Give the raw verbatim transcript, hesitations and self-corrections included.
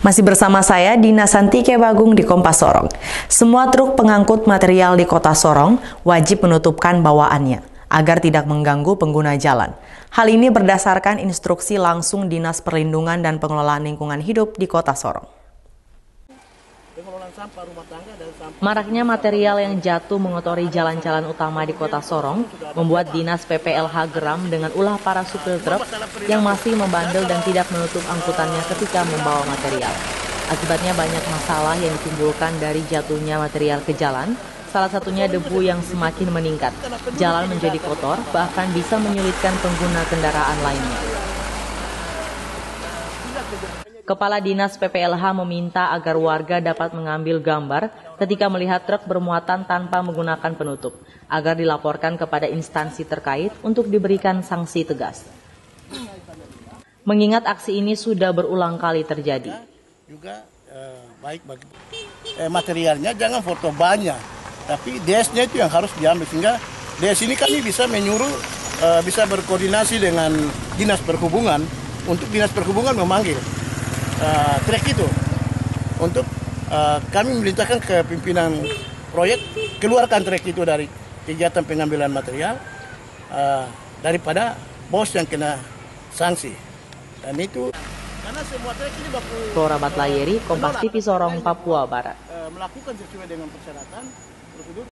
Masih bersama saya, Dina Santike Bagung di Kompas Sorong. Semua truk pengangkut material di Kota Sorong wajib menutupkan bawaannya agar tidak mengganggu pengguna jalan. Hal ini berdasarkan instruksi langsung Dinas Perlindungan dan Pengelolaan Lingkungan Hidup di Kota Sorong. Maraknya material yang jatuh mengotori jalan-jalan utama di Kota Sorong membuat Dinas P P L H geram dengan ulah para supir truk yang masih membandel dan tidak menutup angkutannya ketika membawa material. Akibatnya banyak masalah yang ditimbulkan dari jatuhnya material ke jalan, salah satunya debu yang semakin meningkat. Jalan menjadi kotor, bahkan bisa menyulitkan pengguna kendaraan lainnya. Kepala Dinas P P L H meminta agar warga dapat mengambil gambar ketika melihat truk bermuatan tanpa menggunakan penutup, agar dilaporkan kepada instansi terkait untuk diberikan sanksi tegas. Mengingat aksi ini sudah berulang kali terjadi. Juga eh, baik bagi eh, materialnya jangan foto banyak, tapi D S-nya itu yang harus diambil, sehingga D S ini kami bisa menyuruh, eh, bisa berkoordinasi dengan Dinas Perhubungan untuk Dinas Perhubungan memanggil Uh, trek itu untuk uh, kami memerintahkan ke pimpinan proyek keluarkan trek itu dari kegiatan pengambilan material uh, daripada bos yang kena sanksi. Dan itu karena semua trek ini baku Flora Batlayeri, Kompas T V Sorong, Papua Barat. Uh, melakukan sesuai dengan persyaratan prosedur.